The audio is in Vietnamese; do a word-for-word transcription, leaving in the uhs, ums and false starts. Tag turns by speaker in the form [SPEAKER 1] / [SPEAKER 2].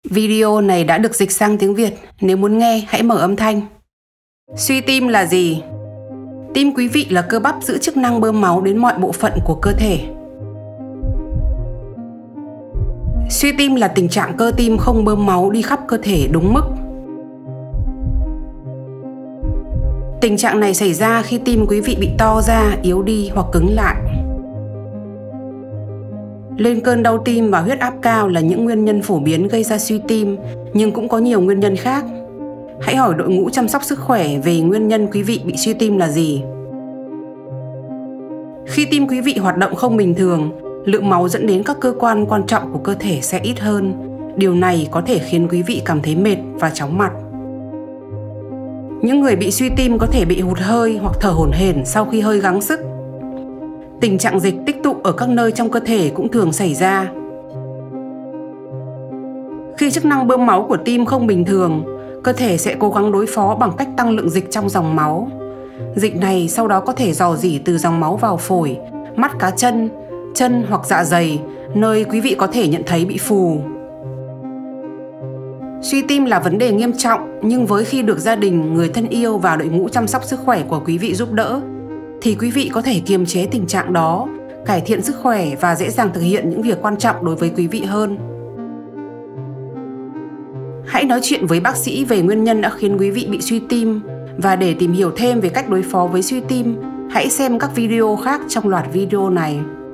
[SPEAKER 1] Video này đã được dịch sang tiếng Việt, nếu muốn nghe hãy mở âm thanh. Suy tim là gì? Tim quý vị là cơ bắp giữ chức năng bơm máu đến mọi bộ phận của cơ thể. Suy tim là tình trạng cơ tim không bơm máu đi khắp cơ thể đúng mức. Tình trạng này xảy ra khi tim quý vị bị to ra, yếu đi hoặc cứng lại. Lên cơn đau tim và huyết áp cao là những nguyên nhân phổ biến gây ra suy tim, nhưng cũng có nhiều nguyên nhân khác. Hãy hỏi đội ngũ chăm sóc sức khỏe về nguyên nhân quý vị bị suy tim là gì. Khi tim quý vị hoạt động không bình thường, lượng máu dẫn đến các cơ quan quan trọng của cơ thể sẽ ít hơn. Điều này có thể khiến quý vị cảm thấy mệt và chóng mặt. Những người bị suy tim có thể bị hụt hơi hoặc thở hổn hển sau khi hơi gắng sức. Tình trạng dịch tích tụ ở các nơi trong cơ thể cũng thường xảy ra. Khi chức năng bơm máu của tim không bình thường, cơ thể sẽ cố gắng đối phó bằng cách tăng lượng dịch trong dòng máu. Dịch này sau đó có thể rò rỉ từ dòng máu vào phổi, mắt cá chân, chân hoặc dạ dày, nơi quý vị có thể nhận thấy bị phù. Suy tim là vấn đề nghiêm trọng, nhưng với khi được gia đình, người thân yêu và đội ngũ chăm sóc sức khỏe của quý vị giúp đỡ, thì quý vị có thể kiềm chế tình trạng đó, cải thiện sức khỏe và dễ dàng thực hiện những việc quan trọng đối với quý vị hơn. Hãy nói chuyện với bác sĩ về nguyên nhân đã khiến quý vị bị suy tim, và để tìm hiểu thêm về cách đối phó với suy tim, hãy xem các video khác trong loạt video này.